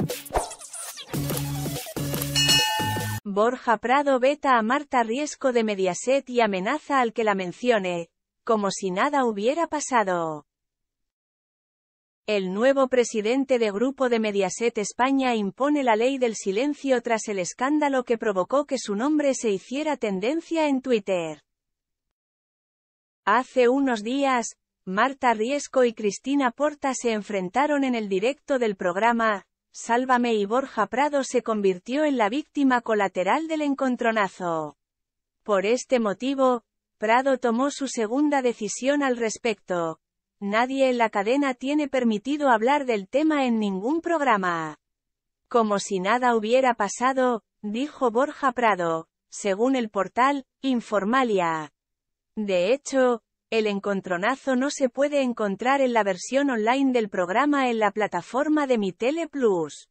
Borja Prado veta a Marta Riesco de Mediaset y amenaza al que la mencione, como si nada hubiera pasado. El nuevo presidente de Grupo de Mediaset España impone la ley del silencio tras el escándalo que provocó que su nombre se hiciera tendencia en Twitter. Hace unos días, Marta Riesco y Cristina Porta se enfrentaron en el directo del programa Sálvame y Borja Prado se convirtió en la víctima colateral del encontronazo. Por este motivo, Prado tomó su segunda decisión al respecto. Nadie en la cadena tiene permitido hablar del tema en ningún programa. Como si nada hubiera pasado, dijo Borja Prado, según el portal Informalia. De hecho, el encontronazo no se puede encontrar en la versión online del programa en la plataforma de Mi Tele Plus.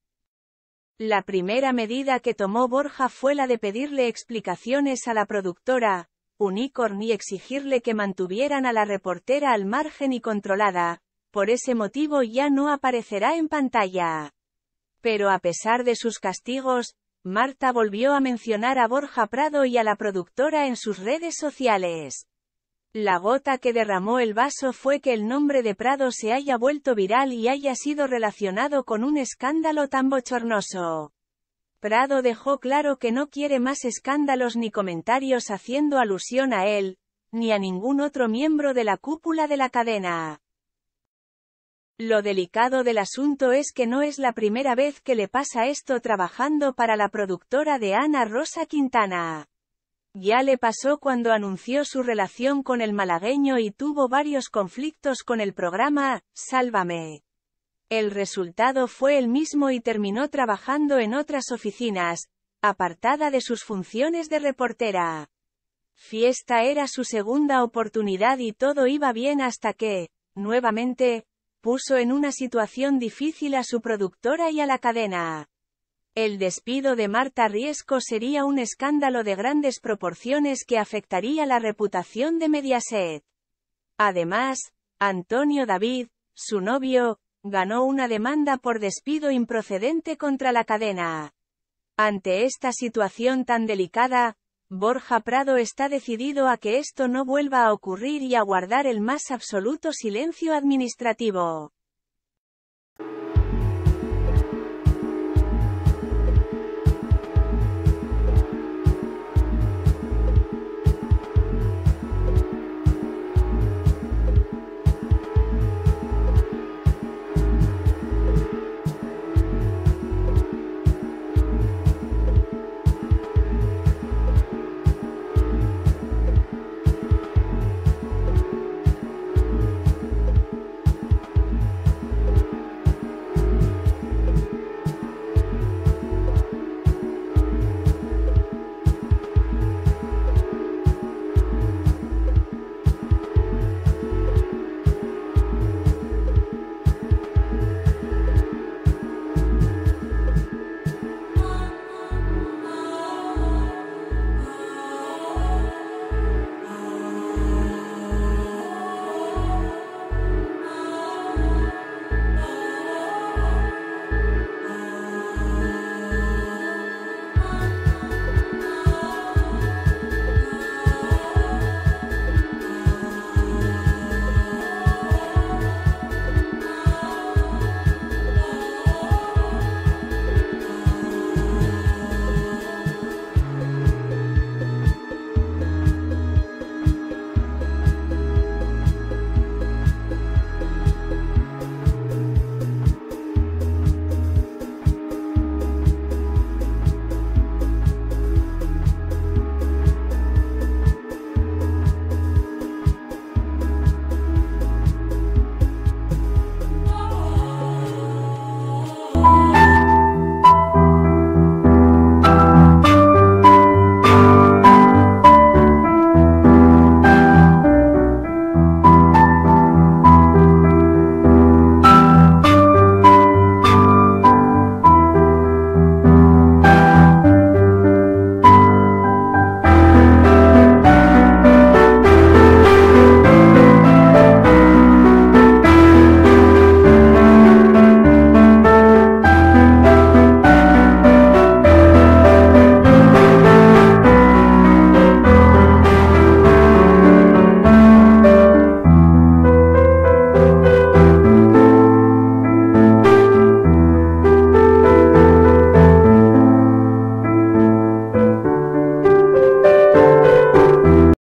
La primera medida que tomó Borja fue la de pedirle explicaciones a la productora, Unicorn, y exigirle que mantuvieran a la reportera al margen y controlada. Por ese motivo ya no aparecerá en pantalla. Pero a pesar de sus castigos, Marta volvió a mencionar a Borja Prado y a la productora en sus redes sociales. La gota que derramó el vaso fue que el nombre de Prado se haya vuelto viral y haya sido relacionado con un escándalo tan bochornoso. Prado dejó claro que no quiere más escándalos ni comentarios haciendo alusión a él, ni a ningún otro miembro de la cúpula de la cadena. Lo delicado del asunto es que no es la primera vez que le pasa esto trabajando para la productora de Ana Rosa Quintana. Ya le pasó cuando anunció su relación con el malagueño y tuvo varios conflictos con el programa Sálvame. El resultado fue el mismo y terminó trabajando en otras oficinas, apartada de sus funciones de reportera. Fiesta era su segunda oportunidad y todo iba bien hasta que, nuevamente, puso en una situación difícil a su productora y a la cadena. El despido de Marta Riesco sería un escándalo de grandes proporciones que afectaría la reputación de Mediaset. Además, Antonio David, su novio, ganó una demanda por despido improcedente contra la cadena. Ante esta situación tan delicada, Borja Prado está decidido a que esto no vuelva a ocurrir y a guardar el más absoluto silencio administrativo.